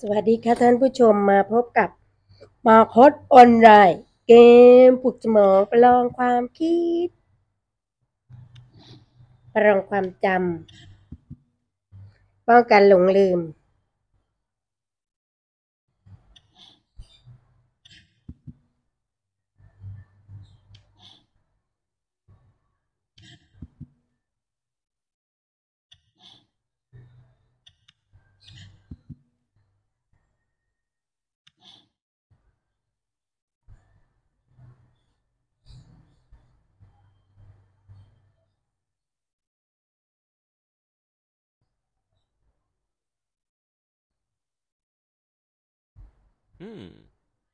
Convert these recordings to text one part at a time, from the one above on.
วัสดีค่ะท่านผู้ชมมาพบกับมาคดออนไลน์เกมปลุกสมองประลองความคิดประลองความจำป้องกันหลงลืม Hmm.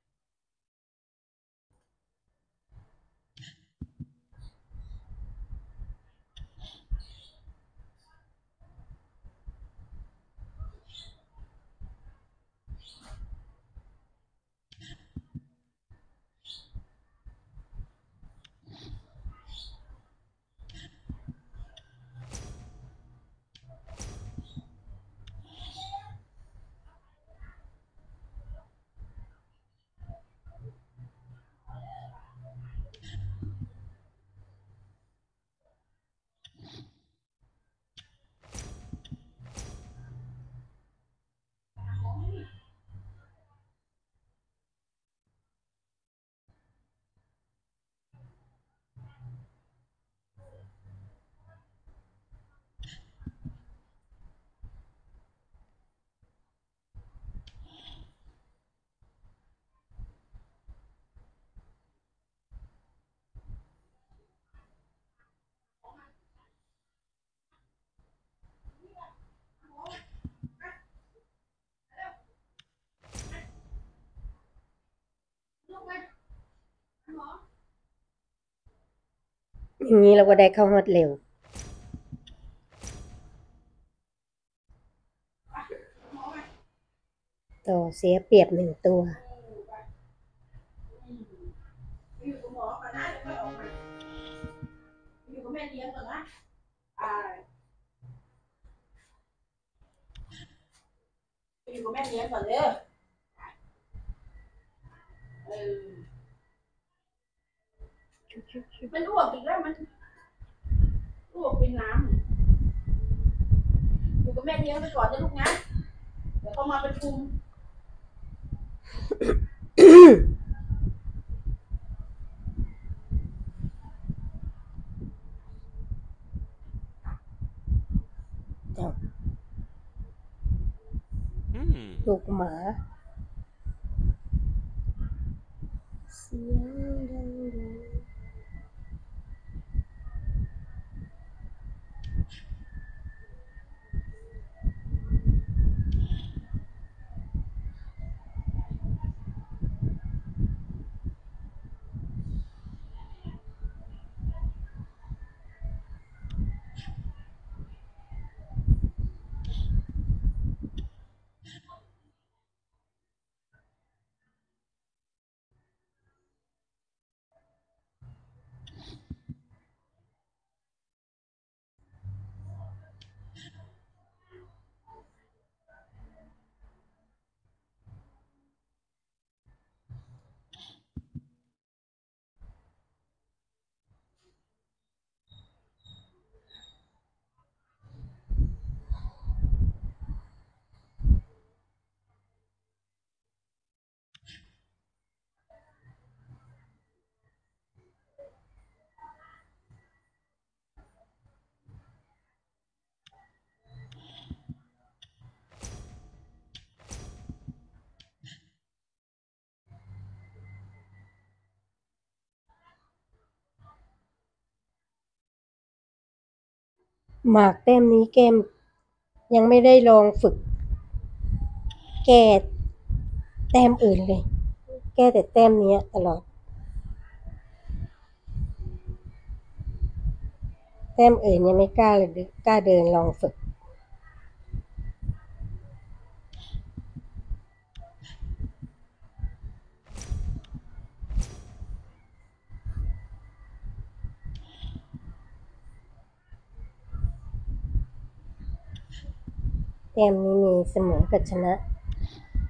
อย่างนี้เราก็ได้เข้าฮอตเร็วต่อเสียเปรียบหนึ่งตัวอยู่กับแม่เลี้ยงก่อนนะอยู่กับแม่เลี้ยงก่อนเลยมันอ้วกอีกแล้วมันอ้วกเป็นน้ำอยู่กับแม่เลี้ยงไปก่อนนะลูกนะเดี๋ยวเขามาประชุมลูกหมาเสียงดังหมากแต้มนี้แก้มยังไม่ได้ลองฝึกแก้แต้มอื่นเลยแก้แต่แต้มนี้ตลอดแต้มอื่นยังไม่กล้าเลยกล้าเดินลองฝึกแต้มนี้มีเสมอกับชนะ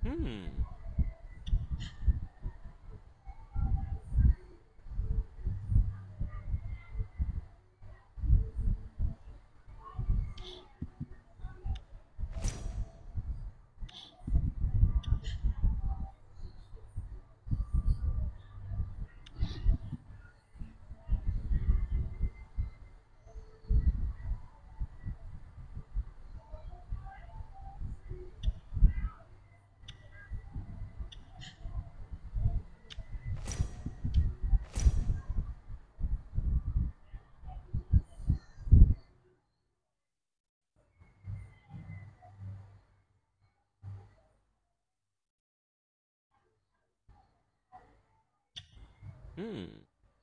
Hmm. Hmm.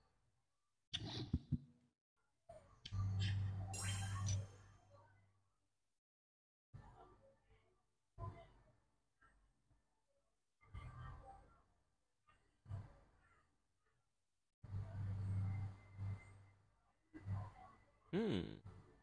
Hmm.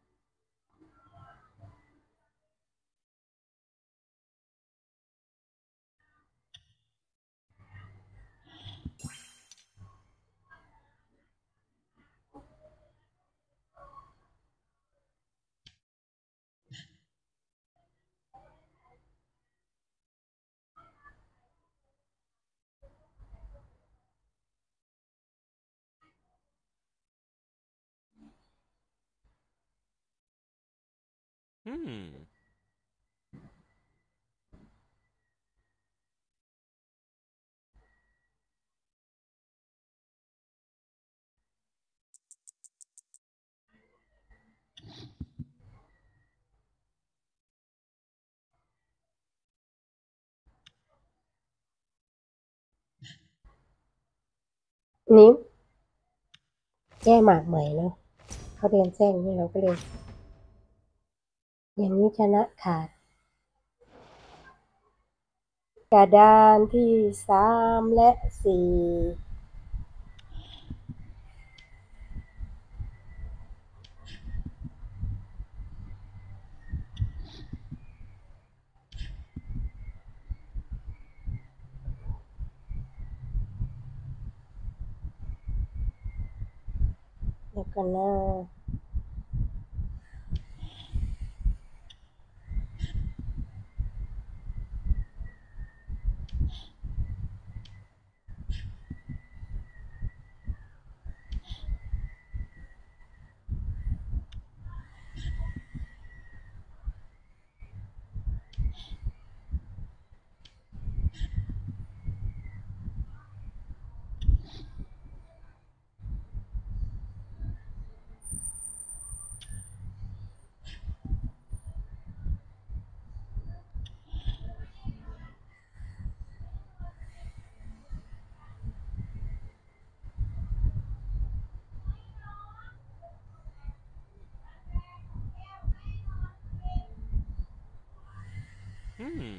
อืมนี้แก้หมากใหม่เนาะเขาเรียนแซงนี่เราก็เลย อย่างนี้ชนะขาด กระดานที่3 และ 4แล้วก็หน้าอืม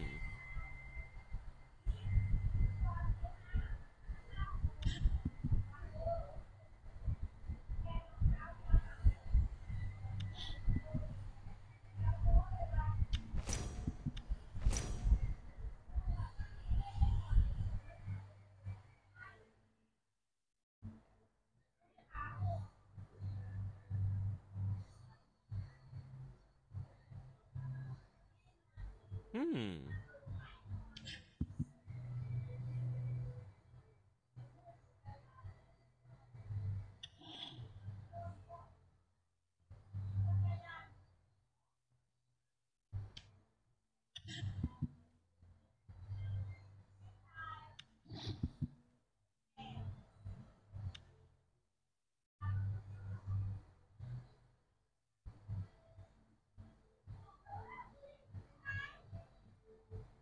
อืม อื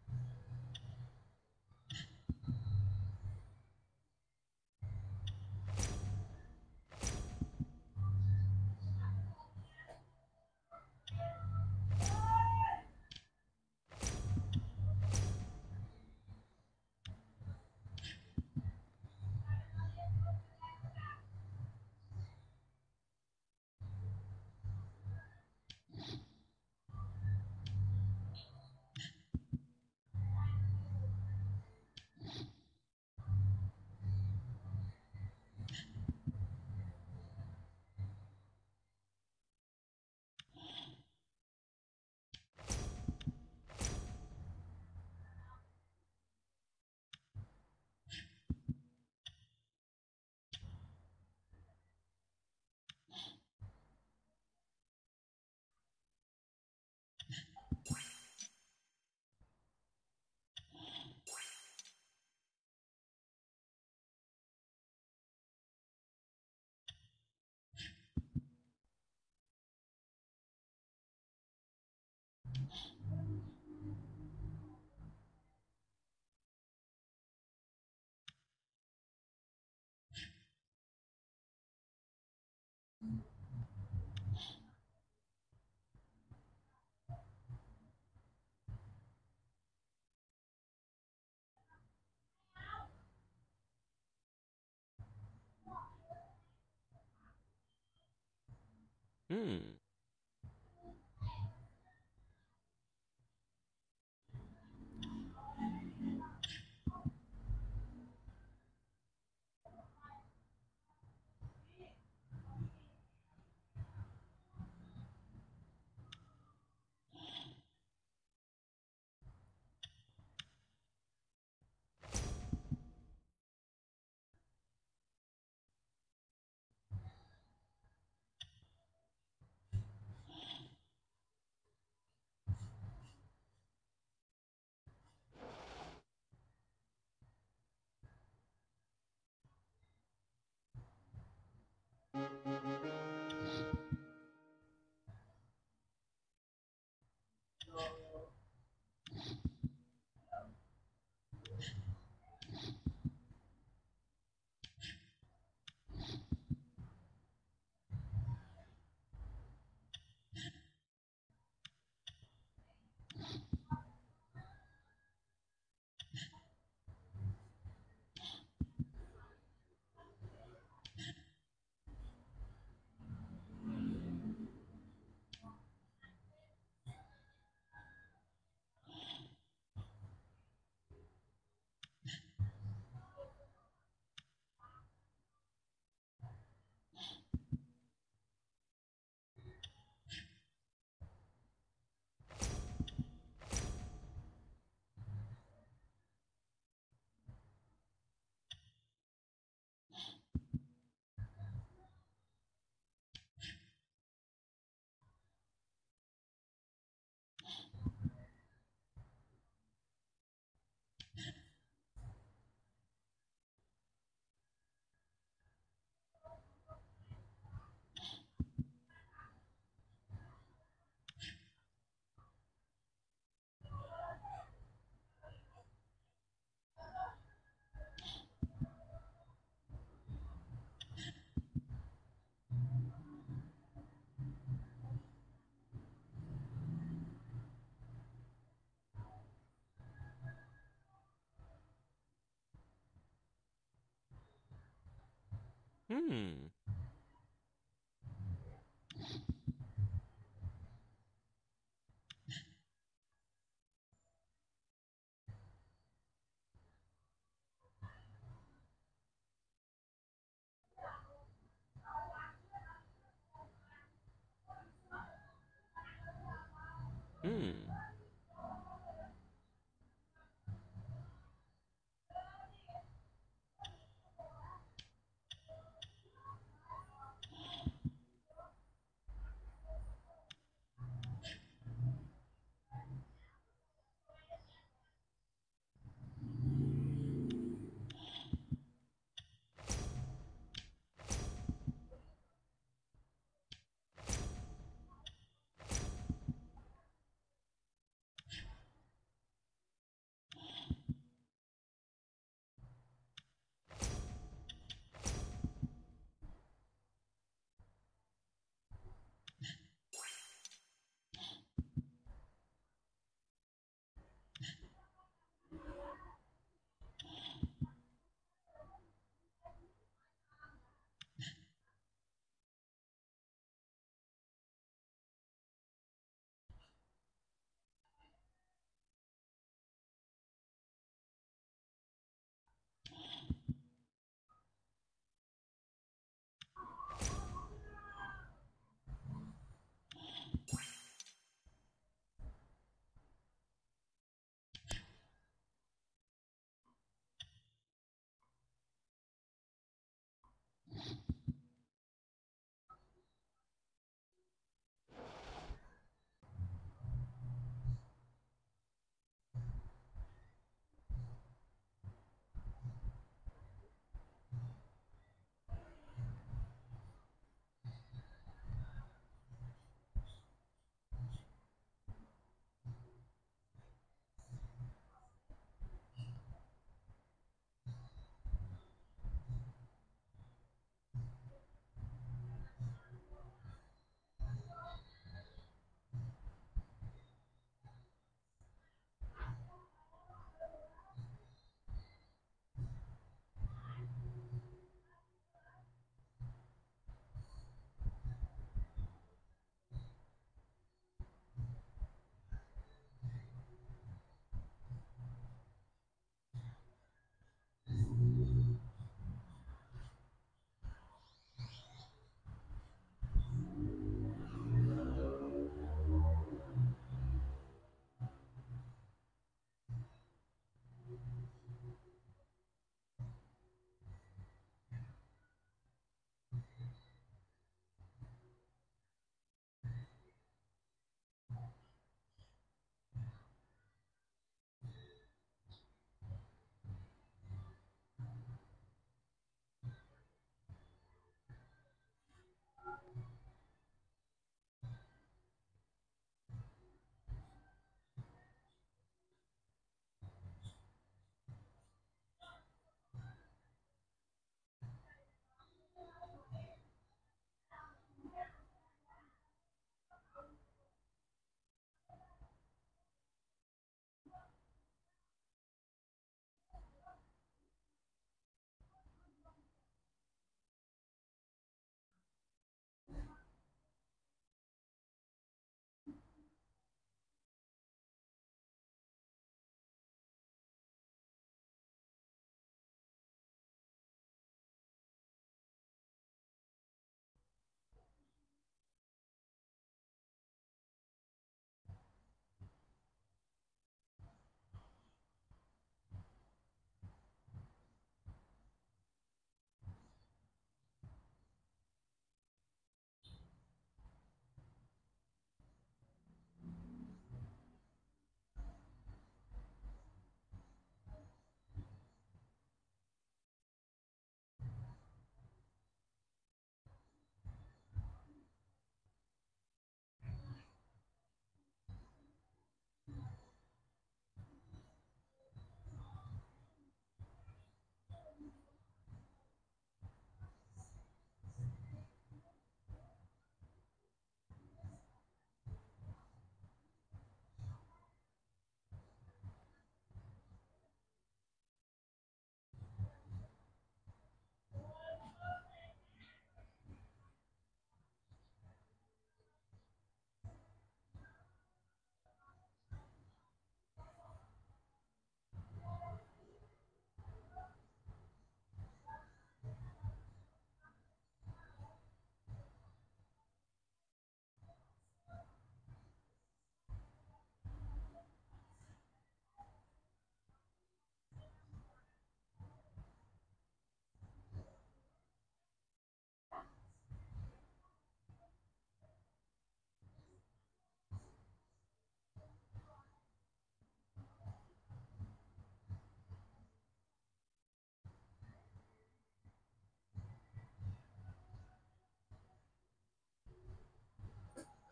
Hmm. Hmm. Hmm.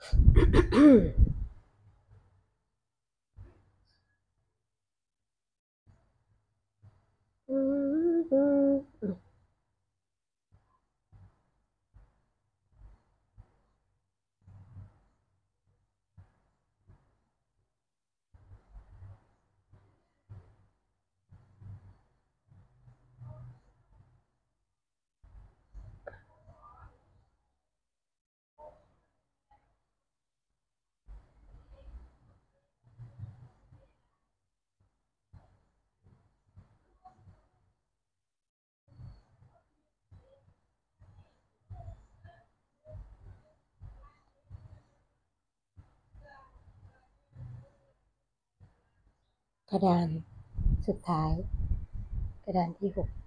กระดานสุดท้าย กระดานที่6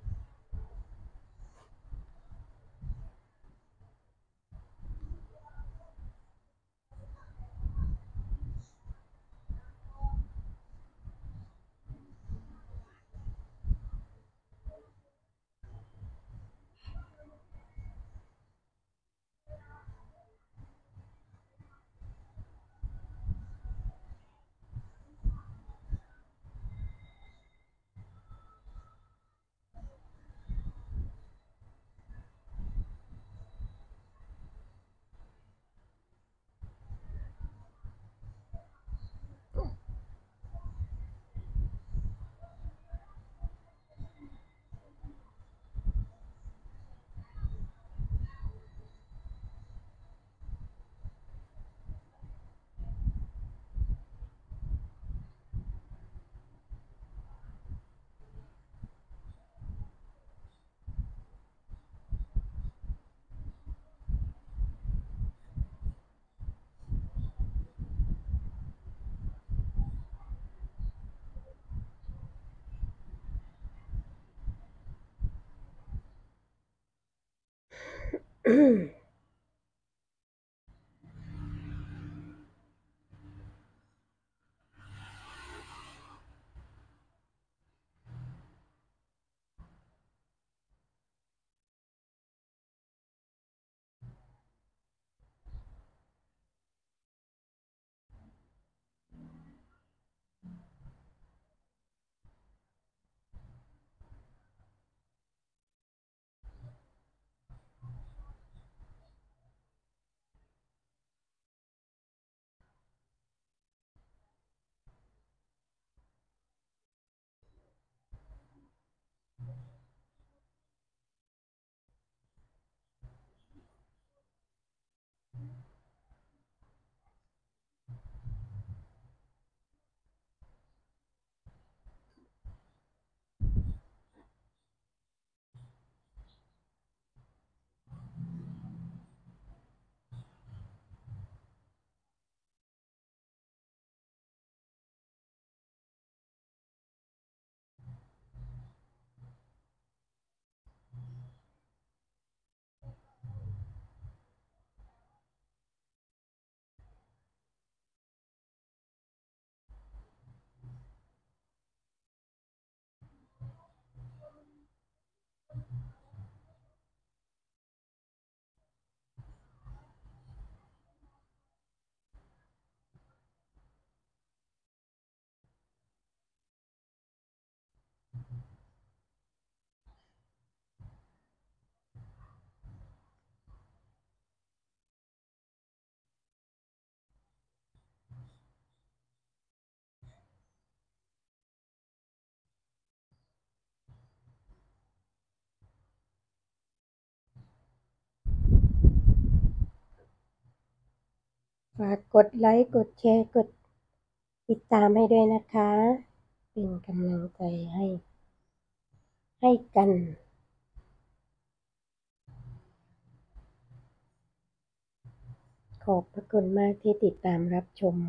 ฝากกดไลค์กดแชร์กดติดตามให้ด้วยนะคะ เป็นกำลังใจให้กัน ขอบพระคุณมากที่ติดตามรับชม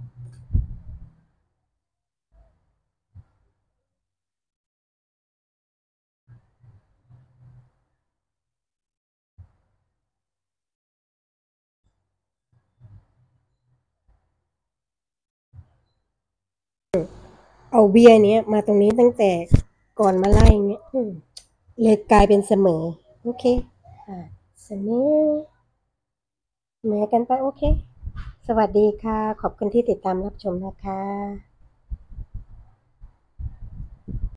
เอาเบียร์เนี้ยมาตรงนี้ตั้งแต่ก่อนมาไล่เงี้ยเลยกลายเป็นเสมอ โอเคเสมอกันไปโอเค สวัสดีค่ะ ขอบคุณที่ติดตามรับชมนะคะ